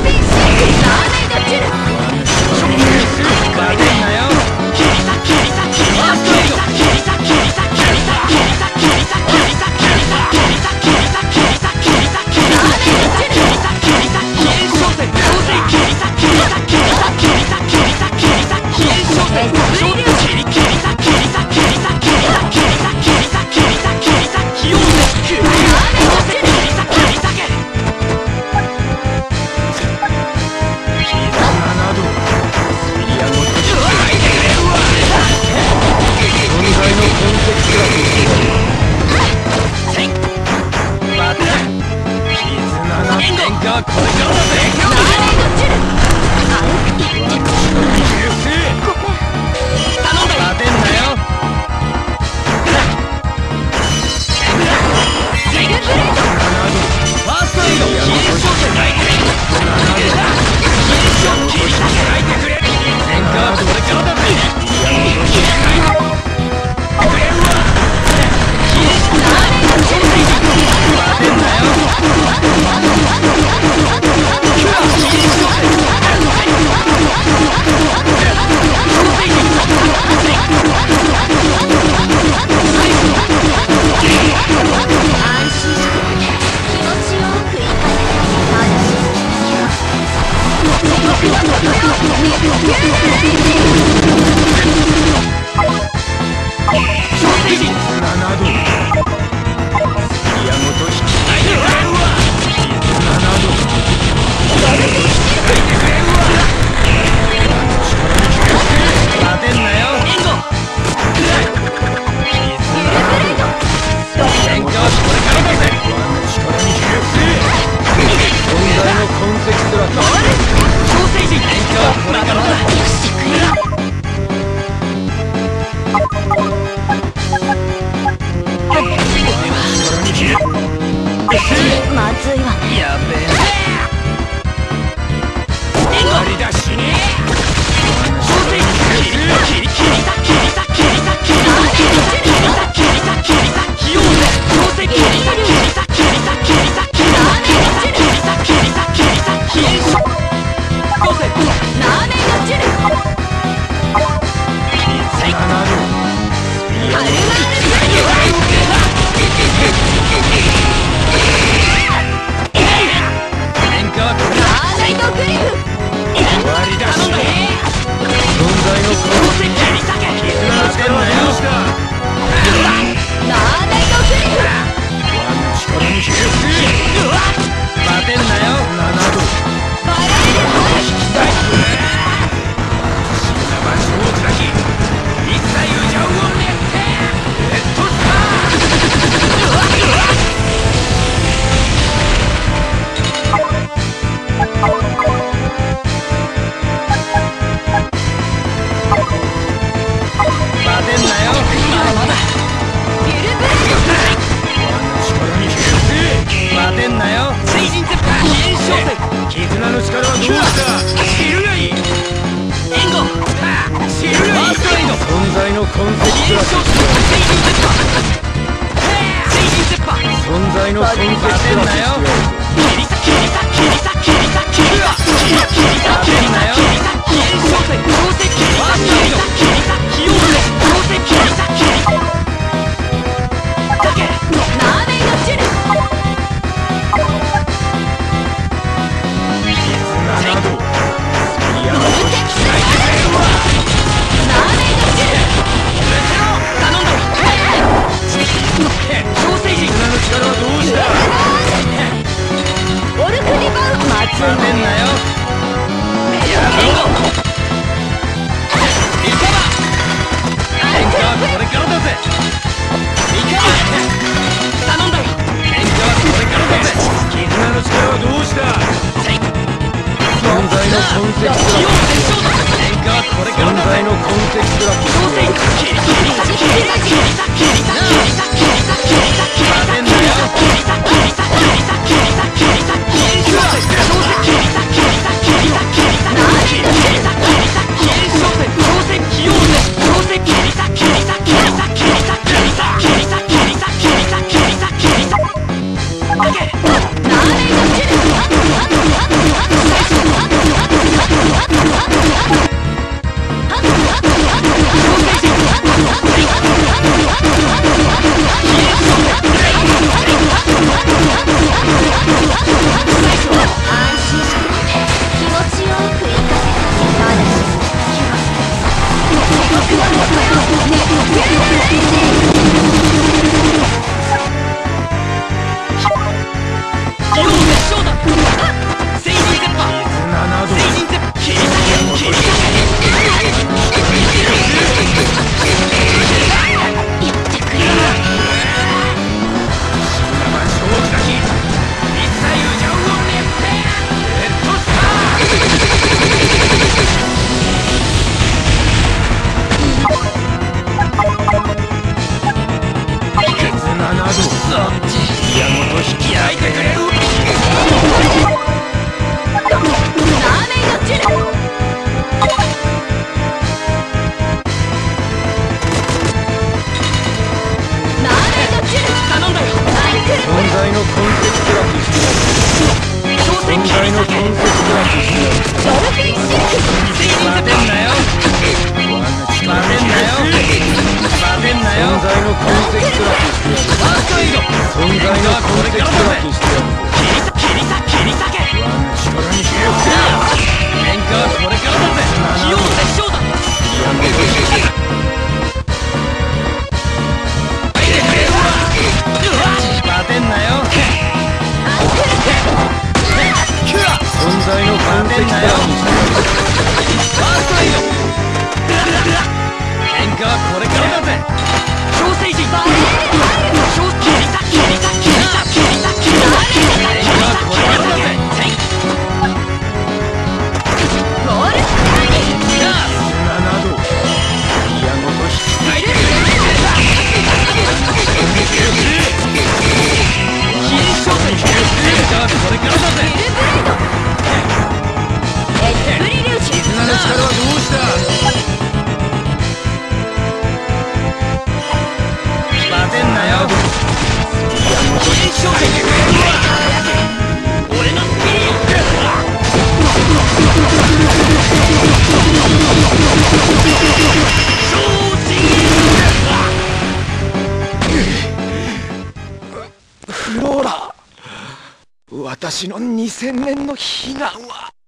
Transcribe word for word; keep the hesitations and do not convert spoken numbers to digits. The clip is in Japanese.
Oke. そっち矢ごと引き上げてくれ。ラーメンがチル。ラーメンがチル。頼んだよ。存在の痕跡すら消してやる。存在の痕跡すら消してやる。ドルフィンシルク。バテんなよ。バテんなよ。バテんなよ。存在の痕跡すら消してやる。ワーストエイド。存在の痕跡すら消してやる。切り裂け。切り裂け。我が力に気をつけろ。喧嘩はこれからだぜ。器用絶唱だ。バテんなよ。存在の痕跡すら消してやる。ワーストエイド。喧嘩はこれからだぜ。超星人。超切り裂切り裂切り裂切り裂切り裂。喧嘩はこれからだぜ。モールスタイル。ななど矢ごと引き裂いてくれ。非超星人。喧嘩はこれからだぜ。絆の力はどうした。バテんなよ。非超星人。俺のスピリット。超人。フローラ、私のにせんねんの悲願は。